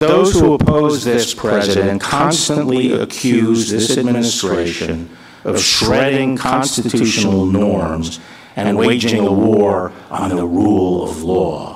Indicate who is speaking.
Speaker 1: Those who oppose this president constantly accuse this administration of shredding constitutional norms and waging a war on the rule of law.